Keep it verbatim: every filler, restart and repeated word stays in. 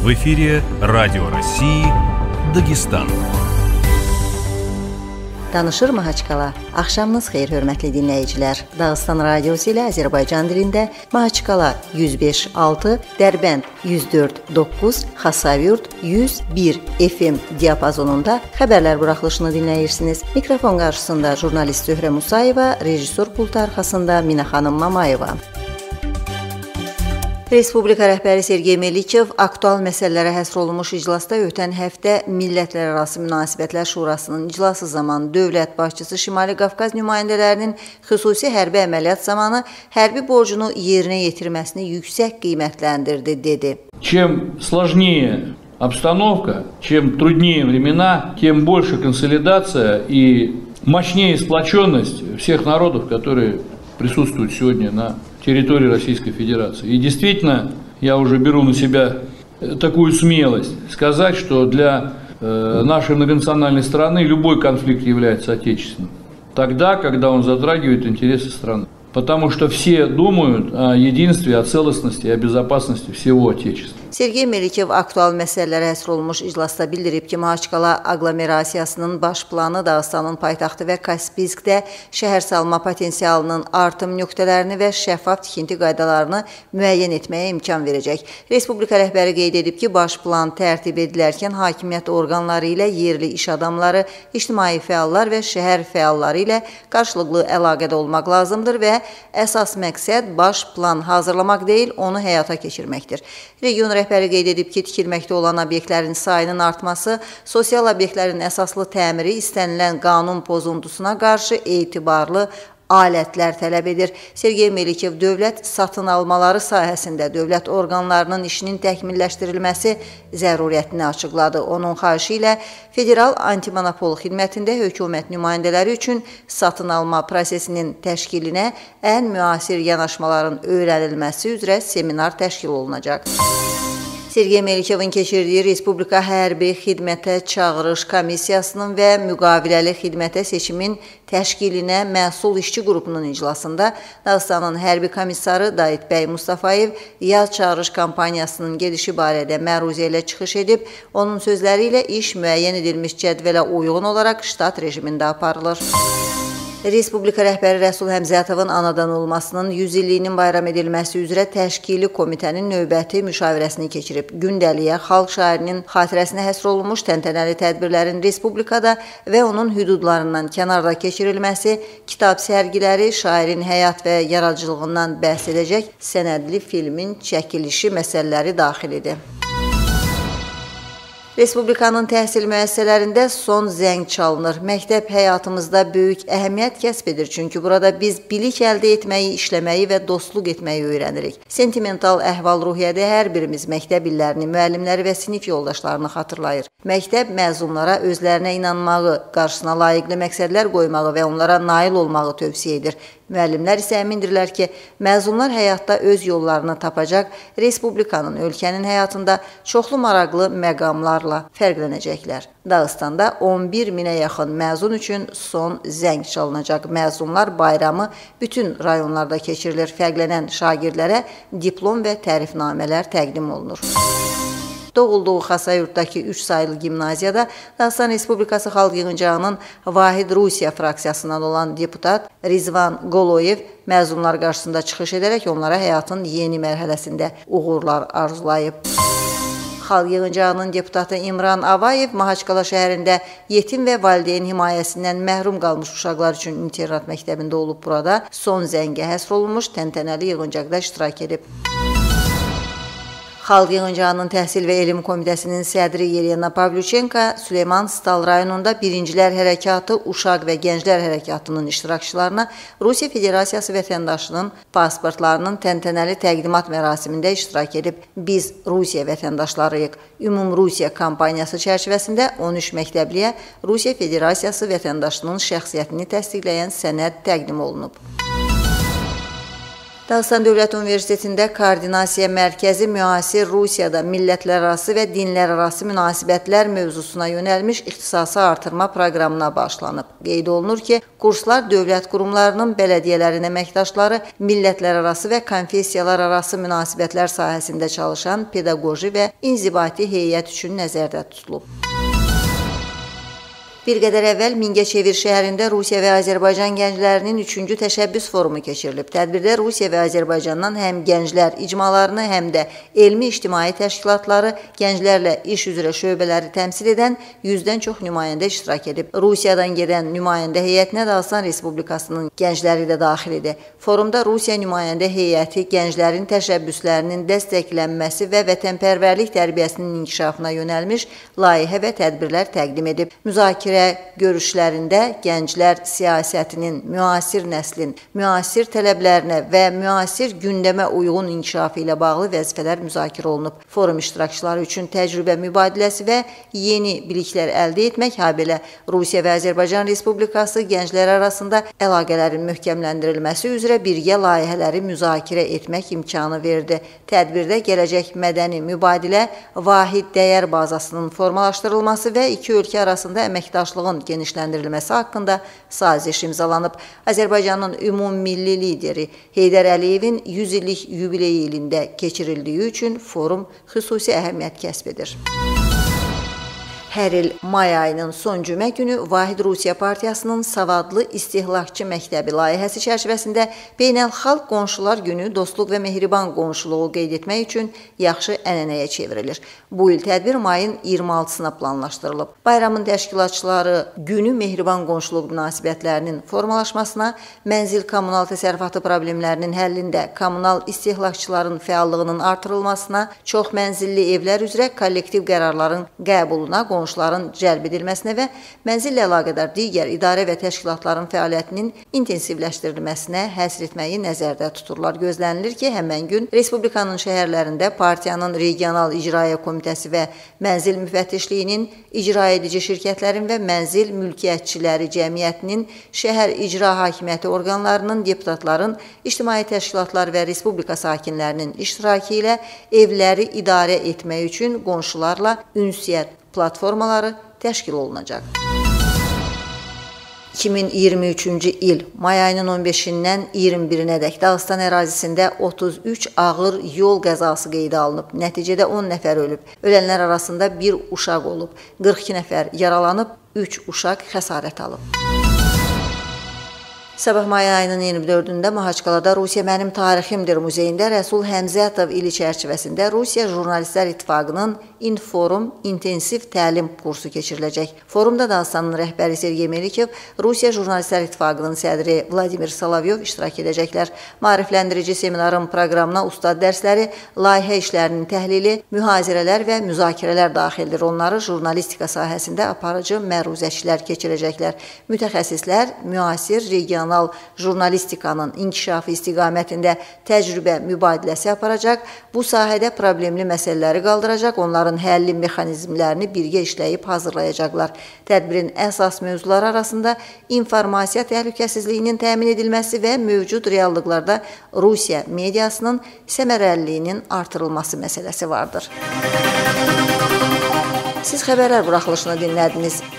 В эфире Радио России, Дагестан. Danışır Mahaçqala. Axşamınız xeyir, hörmətli dinləyicilər. Dağıstan Radiosu ilə Azərbaycan dilində Mahaçqala yüz beş altı, Dərbənd yüz dörd doqquz, Xasavyurt yüz bir F M diapazonunda xəbərlər buraxılışını dinləyirsiniz. Mikrofon qarşısında jurnalist Zöhrə Musayeva, rejissor pultu arxasında Mina xanım Mamayeva. Respublika rəhbəri Sergey Melikev aktual məsələlərə həsr olunmuş iclasda ötən həftə Millətlərarası Münasibətlər Şurasının iclası zamanı dövlət başçısı Şimali Qafqaz nümayəndələrinin xüsusi hərbi əməliyyat zamanı hərbi borcunu yerinə yetirməsini yüksək qiymətləndirdi, dedi. Чем сложнее обстановка, чем труднее времена, тем больше консолидация и мощнее сплоченность всех народов, которые присутствуют сегодня на территории Российской Федерации. И действительно, я уже беру на себя такую смелость сказать, что для э, нашей многонациональной страны любой конфликт является отечественным. Тогда, когда он затрагивает интересы страны. Потому что все думают о единстве, о целостности и о безопасности всего Отечества. Sergey Melikev aktual məsələlərə həsr olunmuş iclasda bildirib ki, Mahaçqala aqlomerasiyasının baş planı Dağıstanın paytaxtı və Kaspiyskdə şəhər salma potensialının artım nöqtələrini və şəffaf tikinti qaydalarını müəyyən etməyə imkan verəcək. Respublika rəhbəri qeyd edib ki, baş plan tərtib edilərkən hakimiyyət orqanları ilə yerli iş adamları, ictimai fəallar və şəhər fəalları ilə qarşılıqlı əlaqədə olmaq lazımdır və əsas məqsəd baş plan hazırlamaq deyil, onu həyata keçirməkdir. Region rəhbəri qeyd edib ki, tikilməkdə olan obyektlərin sayının artması, sosial obyektlərin əsaslı təmiri istənilən qanun pozuntusuna qarşı etibarlı alətlər tələb edir. Sergey Melikev dövlət satın almaları sahəsində dövlət orqanlarının işinin təkmilləşdirilməsi zəruriyyətini açıqladı. Onun xahişi ilə Federal Antimonopol Xidmətində hökumət nümayəndələri üçün satın alma prosesinin təşkilinə ən müasir yanaşmaların öyrənilməsi üzrə seminar təşkil olunacaq. Sergey Melikevin keçirdiyi Respublika Hərbi Xidmətə Çağırış Komissiyasının və Müqaviləli Xidmətə Seçimin təşkilinə məsul işçi qrupunun iclasında Dağıstanın hərbi komissarı Daid bəy Mustafayev yaz çağırış kampaniyasının gedişi barədə məruzə ilə çıxış edib, onun sözləri ilə iş müəyyən edilmiş cədvələ uyğun olaraq ştat rejimində aparılır. Respublika rəhbəri Rəsul Həmzətovun anadan olmasının yüz illiyinin bayram edilməsi üzrə təşkili komitənin növbəti müşavirəsini keçirib. Gündəliyə xalq şairinin xatirəsinə həsr olunmuş təntənəli tədbirlərin respublikada və onun hüdudlarından kənarda keçirilməsi, kitab sərgiləri, şairin həyat və yaradıcılığından bəhs edəcək sənədli filmin çəkilişi məsələləri daxil idi. Respublikanın təhsil müəssisələrində son zəng çalınır. Məktəb həyatımızda böyük əhəmiyyət kəsb edir, çünki burada biz bilik əldə etməyi, işləməyi və dostluq etməyi öyrənirik. Sentimental əhval-ruhiyyədə hər birimiz məktəb illərini, müəllimləri və sinif yoldaşlarını xatırlayır. Məktəb məzunlara özlərinə inanmağı, qarşısına layiqli məqsədlər qoymağı və onlara nail olmağı tövsiyə edir. Müəllimlər isə əmindirlər ki, məzunlar həyatda öz yollarını tapacaq, Respublikanın, ölkənin həyatında çoxlu maraqlı məqamlarla fərqlənəcəklər. Dağıstanda on bir minə yaxın məzun üçün son zəng çalınacaq. Məzunlar bayramı bütün rayonlarda keçirilir. Fərqlənən şagirdlərə diplom və tərifnamələr təqdim olunur. Doğulduğu Xasavyurtdakı üç sayılı gimnaziyada Dağıstan Respublikası Xalq Yığıncağının Vahid Rusiya fraksiyasından olan deputat Rizvan Goloyev məzunlar qarşısında çıxış edərək onlara həyatın yeni mərhələsində uğurlar arzulayıb. Xalq Yığıncağının deputatı İmran Avayev Mahaçqala şəhərində yetim və valideyn himayəsindən məhrum qalmış uşaqlar üçün internat məktəbində olub. Burada son zəngə həsr olunmuş təntənəli yığıncaqda iştirak edib. Xalq Yığıncağının Təhsil və Elm Komitəsinin sədri Yelena Pavlyuchenko Süleyman Stal rayonunda Birincilər Hərəkatı, Uşaq və Gənclər Hərəkatının iştirakçılarına Rusiya Federasiyası vətəndaşının pasportlarının təntənəli təqdimat mərasimində iştirak edib. Biz Rusiya vətəndaşlarıyıq. Ümum Rusiya kampaniyası çərçivəsində on üç məktəbliyə Rusiya Federasiyası vətəndaşının şəxsiyyətini təsdiqləyən sənəd təqdim olunub. Dağıstan Dövlət Universitetində Koordinasiya Mərkəzi müasir Rusiyada millətlərarası və dinlərarası münasibətlər mövzusuna yönəlmiş ixtisası artırma proqramına başlanıb. Qeyd olunur ki, kurslar dövlət qurumlarının, bələdiyyələrin əməkdaşları, millətlərarası və konfessiyalararası münasibətlər sahəsində çalışan pedaqoji və inzibati heyət üçün nəzərdə tutulub. Bir qədər əvvəl Mingəçevir şəhərində Rusiya və Azərbaycan gənclərinin üçüncü təşəbbüs forumu keçirilib. Tədbirdə Rusiya və Azərbaycandan həm gənclər icmalarını, həm də elmi-ictimai təşkilatları, gənclərlə iş üzrə şöbələri təmsil edən yüzdən çox nümayəndə iştirak edib. Rusiyadan gedən nümayəndə heyətinə Dağıstan Respublikasının gəncləri də daxil idi. Forumda Rusiya nümayəndə heyəti gənclərin təşəbbüslərinin dəstəklənməsi və vətənpərvərlik tərbiyəsinin inkişafına yönəlmiş layihə və tədbirlər təqdim edib. Müzakirə görüşlərində gənclər siyasətinin, müasir nəslin, müasir tələblərinə və müasir gündəmə uyğun inkişafı ilə bağlı vəzifələr müzakirə olunub. Forum iştirakçıları üçün təcrübə mübadiləsi və yeni biliklər əldə etmək, habelə Rusiya və Azərbaycan Respublikası gənclər arasında əlaqələrin möhkəmləndirilməsi üzrə birgə layihələri müzakirə etmək imkanı verdi. Tədbirdə gələcək mədəni mübadilə, vahid dəyər bazasının formalaşdırılması və iki ölkə arasında əməkdaşlıq genişləndirilməsi haqqında saziş imzalanıb. Azərbaycanın ümummilli lideri Heydər Əliyevin yüz illik yubileyi ilində keçirildiyi üçün forum xüsusi əhəmiyyət kəsb edir. Hər il may ayının son cümə günü Vahid Rusiya Partiyasının Savadlı İstehlakçı Məktəbi layihəsi çərçivəsində Beynəlxalq Qonşular Günü Dostluq və Mehriban Qonşuluğu qeyd etmək üçün yaxşı ənənəyə çevrilir. Bu il tədbir mayın iyirmi altısına planlaşdırılıb. Bayramın təşkilatçıları günü mehriban qonşuluq münasibətlərinin formalaşmasına, mənzil kommunal təsərrüfatı problemlərinin həllində kommunal istehlakçıların fəallığının artırılmasına, çox mənzilli evlər üzrə kollektiv qərarların qəbuluna, qonşuların cəlb edilməsinə və mənzillə əlaqədar digər idarə və təşkilatların fəaliyyətinin intensivləşdirilməsinə həsr etməyi nəzərdə tuturlar. Gözlənilir ki, həmən gün Respublikanın şəhərlərində partiyanın regional icraya komitəsi və mənzil müfəttişliyinin, icra edici şirkətlərin və mənzil mülkiyyətçiləri cəmiyyətinin, şəhər icra hakimiyyəti orqanlarının, deputatların, ictimai təşkilatlar və Respublika sakinlərinin iştirakı ilə evləri idarə etmək üçün qonşularla ünsiyyət platformaları təşkil olunacaq. iki min iyirmi üçüncü il may ayının on beşindən iyirmi birinədək Dağıstan ərazisində otuz üç ağır yol qəzası qeydə alınıb. Nəticədə on nəfər ölüb. Ölənlər arasında bir uşaq olub. qırx iki nəfər yaralanıb, üç uşaq xəsarət alıb. Sabah may ayının iyirmi dördündə Mahaçqalada Rusiya Mənim Tariximdir muzeyində Rəsul Həmzətov ili çərçivəsində Rusiya Jurnalistlər İttifaqının İnforum intensiv təlim kursu keçiriləcək. Forumda Dağıstanın rəhbəri Sergey Melikov, Rusiya Jurnalistlər İttifaqının sədri Vladimir Solovyov iştirak edəcəklər. Maarifləndirici seminarın proqramına ustad dərsləri, layihə işlərinin təhlili, mühazirələr və müzakirələr daxildir. Onları jurnalistika sahəsində aparıcı məruzəçilər keçirəcəklər. Mütəxəssislər müasir regional jurnalistikanın inkişafı istiqamətində təcrübə mübadiləsi aparacaq, bu sahədə problemli məsələləri qaldıracaq, onların həlli mexanizmlərini birgə işləyib hazırlayacaqlar. Tədbirin əsas mövzuları arasında informasiya təhlükəsizliyinin təmin edilməsi və mövcud reallıqlarda Rusiya mediasının səmərəliliyinin artırılması məsələsi vardır. Siz xəbərlər buraxılışını dinlədiniz.